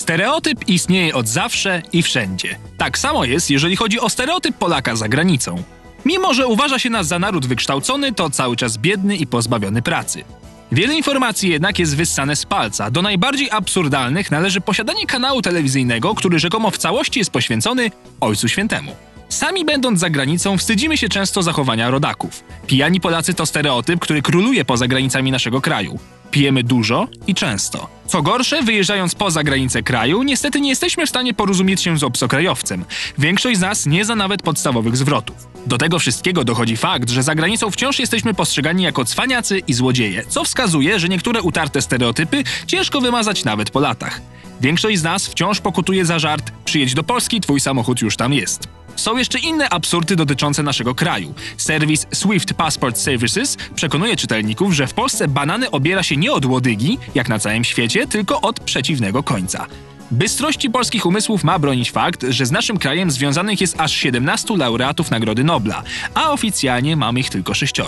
Stereotyp istnieje od zawsze i wszędzie. Tak samo jest, jeżeli chodzi o stereotyp Polaka za granicą. Mimo że uważa się nas za naród wykształcony, to cały czas biedny i pozbawiony pracy. Wiele informacji jednak jest wyssane z palca. Do najbardziej absurdalnych należy posiadanie kanału telewizyjnego, który rzekomo w całości jest poświęcony Ojcu Świętemu. Sami będąc za granicą wstydzimy się często zachowania rodaków. Pijani Polacy to stereotyp, który króluje poza granicami naszego kraju. Pijemy dużo i często. Co gorsze, wyjeżdżając poza granicę kraju, niestety nie jesteśmy w stanie porozumieć się z obcokrajowcem. Większość z nas nie zna nawet podstawowych zwrotów. Do tego wszystkiego dochodzi fakt, że za granicą wciąż jesteśmy postrzegani jako cwaniacy i złodzieje, co wskazuje, że niektóre utarte stereotypy ciężko wymazać nawet po latach. Większość z nas wciąż pokutuje za żart: przyjedź do Polski, twój samochód już tam jest. Są jeszcze inne absurdy dotyczące naszego kraju. Serwis Swift Passport Services przekonuje czytelników, że w Polsce banany obiera się nie od łodygi, jak na całym świecie, tylko od przeciwnego końca. Bystrości polskich umysłów ma bronić fakt, że z naszym krajem związanych jest aż 17 laureatów Nagrody Nobla, a oficjalnie mamy ich tylko 6.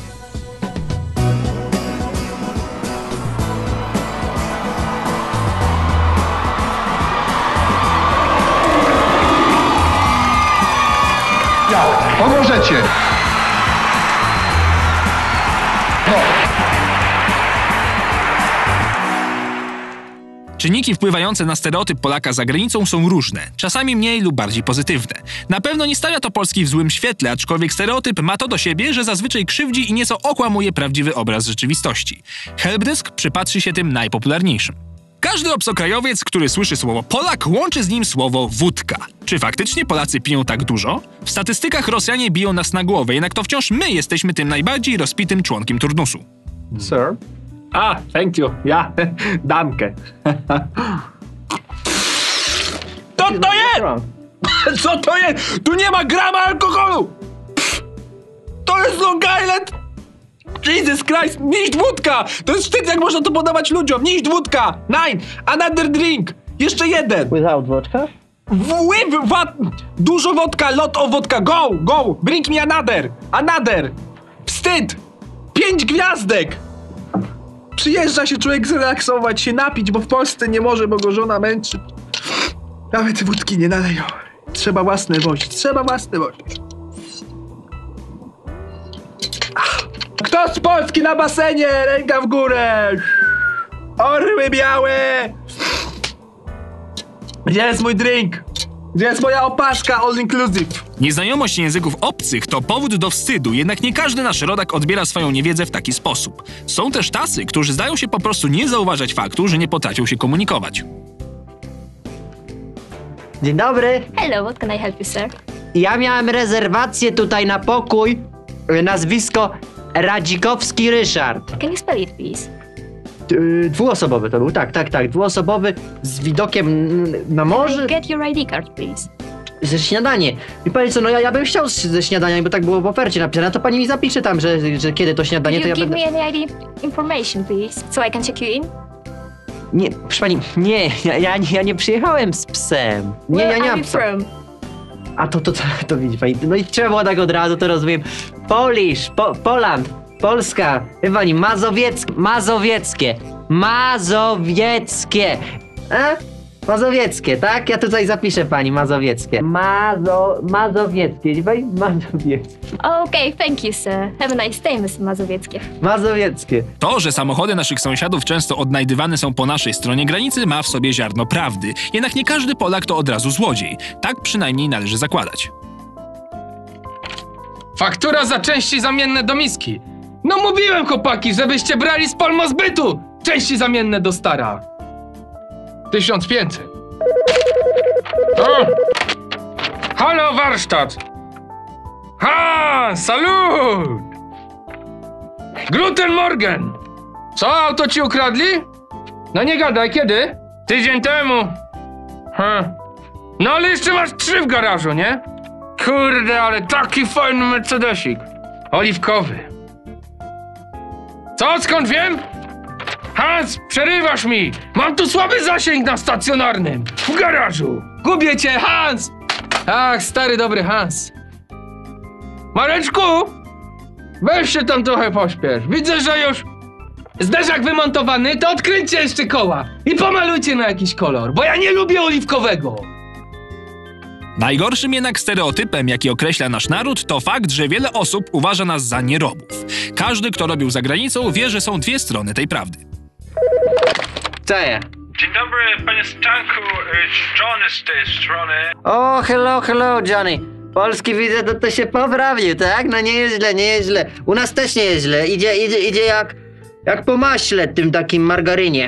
Pomożecie! No. Czynniki wpływające na stereotyp Polaka za granicą są różne, czasami mniej lub bardziej pozytywne. Na pewno nie stawia to Polski w złym świetle, aczkolwiek stereotyp ma to do siebie, że zazwyczaj krzywdzi i nieco okłamuje prawdziwy obraz rzeczywistości. Helpdesk przypatrzy się tym najpopularniejszym. Każdy obcokrajowiec, który słyszy słowo Polak, łączy z nim słowo wódka. Czy faktycznie Polacy piją tak dużo? W statystykach Rosjanie biją nas na głowę, jednak to wciąż my jesteśmy tym najbardziej rozpitym członkiem turnusu. Sir? Thank you. Ja, danke. Co to jest? Co to jest? Tu nie ma grama alkoholu! To jest Long Island! Jesus Christ! Niść wódka! To jest wstyd, jak można to podawać ludziom! Niść wódka! Nine! Another drink! Jeszcze jeden! Without vodka? Dużo wodka, lot of wodka! Go! Go! Bring me another! Another! Wstyd! 5 gwiazdek! Przyjeżdża się człowiek zrelaksować, się napić, bo w Polsce nie może, bo go żona męczy. Nawet wódki nie naleją. Trzeba własne wozić, trzeba własne wozić. Kto z Polski na basenie? Ręka w górę! Orły białe! Gdzie jest mój drink? Gdzie jest moja opaszka all inclusive? Nieznajomość języków obcych to powód do wstydu, jednak nie każdy nasz rodak odbiera swoją niewiedzę w taki sposób. Są też tacy, którzy zdają się po prostu nie zauważać faktu, że nie potrafią się komunikować. Dzień dobry. Hello, what can I help you, sir? Ja miałem rezerwację tutaj na pokój. Nazwisko Radzikowski Ryszard. Can you spell it, please? Dwuosobowy to był, tak. Dwuosobowy z widokiem na morze. Get your ID card, please. Ze śniadanie. I pani co, no ja bym chciał ze śniadania, bo tak było w ofercie napisane, to pani mi zapisze tam, że kiedy to śniadanie, Could to you ja give będę... me any ID information, please, so I can check you in? Nie, proszę pani, nie, ja nie przyjechałem z psem. Nie, Where ja nie are mam you psa. from? A to widzi pani, no i trzeba było tak od razu, to rozumiem. Polish, Poland, Polska, wie pani, mazowieckie. Mazowieckie, tak? Ja tutaj zapiszę pani, mazowieckie. Mazowieckie, wie pani? Mazowieckie. Okay, thank you, sir. Have a nice day, Mr. Mazowieckie. Mazowieckie. To, że samochody naszych sąsiadów często odnajdywane są po naszej stronie granicy, ma w sobie ziarno prawdy. Jednak nie każdy Polak to od razu złodziej. Tak przynajmniej należy zakładać. Faktura za części zamienne do miski. No mówiłem, chłopaki, żebyście brali z Polmozbytu części zamienne do stara. 1500. O! Halo, warsztat. Salut! Guten Morgen. Co, auto ci ukradli? No nie gadaj, kiedy? Tydzień temu. No ale jeszcze masz 3 w garażu, nie? Kurde, ale taki fajny Mercedesik. Oliwkowy. Co, skąd wiem? Hans, przerywasz mi! Mam tu słaby zasięg na stacjonarnym! W garażu! Gubię cię, Hans! Ach, stary dobry Hans. Mareczku! Weź się tam trochę pośpiesz. Widzę, że już Zderzak wymontowany, to odkręćcie jeszcze koła i pomalujcie na jakiś kolor, bo ja nie lubię oliwkowego. Najgorszym jednak stereotypem, jaki określa nasz naród, to fakt, że wiele osób uważa nas za nierobów. Każdy, kto robił za granicą, wie, że są dwie strony tej prawdy. Co je? Dzień dobry, panie Stanku, Johnny z tej strony. O, hello, Johnny. Polski widzę, to się poprawił, tak? No nie jest źle, nie jest źle. U nas też nie jest źle. Idzie jak po maśle, tym takim margarynie.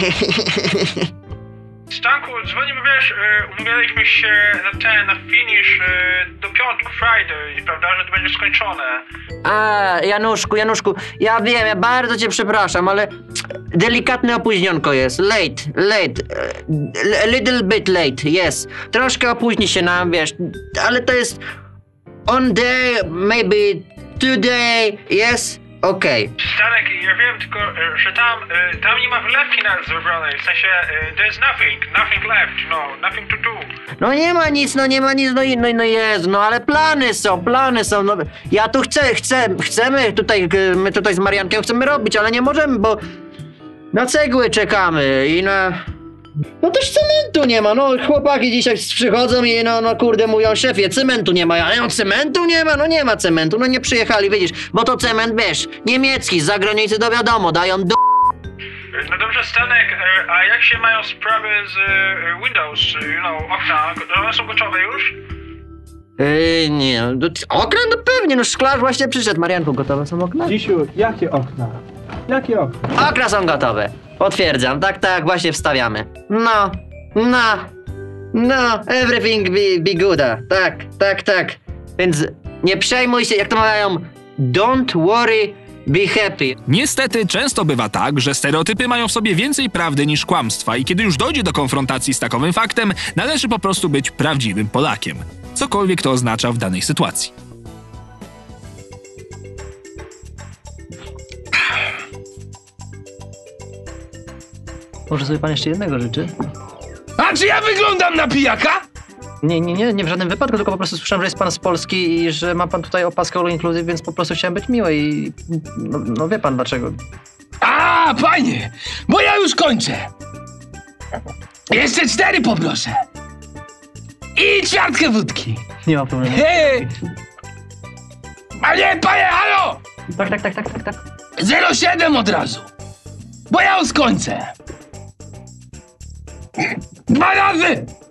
Stanku, dzwonimy, wiesz, umawialiśmy się na finish do piątku, Friday, prawda, że to będzie skończone. A, Januszku, ja wiem, ja bardzo cię przepraszam, ale delikatne opóźnionko jest. Late. A little bit late, yes. Troszkę opóźni się nam, wiesz, ale to jest on day, maybe today, yes, okej. Stanek, ja wiem, tylko, że tam nie ma wlewki zrobionej, w sensie, there's nothing left, nothing to do. No nie ma nic, no Jezu, no ale plany są, no ja tu chcemy tutaj, my tutaj z Mariankiem chcemy robić, ale nie możemy, bo na cegły czekamy i na... No też cementu nie ma, no chłopaki dzisiaj przychodzą i no kurde mówią, szefie, cementu nie ma, a cementu nie ma, no nie ma cementu, no nie przyjechali, widzisz, bo to cement, wiesz, niemiecki, z zagranicy to wiadomo, dają do... No dobrze, Stanek, a jak się mają sprawy z Windows, okna, one są gotowe już? Nie, no, okna? No pewnie, no szklarz właśnie przyszedł, Marianku, gotowe są okna? Dzisiu, jakie okna? Jakie okna? Okna są gotowe. Potwierdzam, tak, właśnie wstawiamy. No, everything be good. Tak. Więc nie przejmuj się, jak to mawiają, don't worry, be happy. Niestety często bywa tak, że stereotypy mają w sobie więcej prawdy niż kłamstwa i kiedy już dojdzie do konfrontacji z takowym faktem, należy po prostu być prawdziwym Polakiem. Cokolwiek to oznacza w danej sytuacji. Może sobie pan jeszcze jednego życzy? A czy ja wyglądam na pijaka? Nie w żadnym wypadku, tylko po prostu słyszałem, że jest pan z Polski i że ma pan tutaj opaskę all inclusive, więc po prostu chciałem być miły i... No wie pan dlaczego. A, panie, bo ja już kończę. Jeszcze 4 poproszę. I ćwiartkę wódki. Nie ma problemu. Hej! Panie, halo! Tak. 07 od razu. Bo ja już kończę. 2 razy!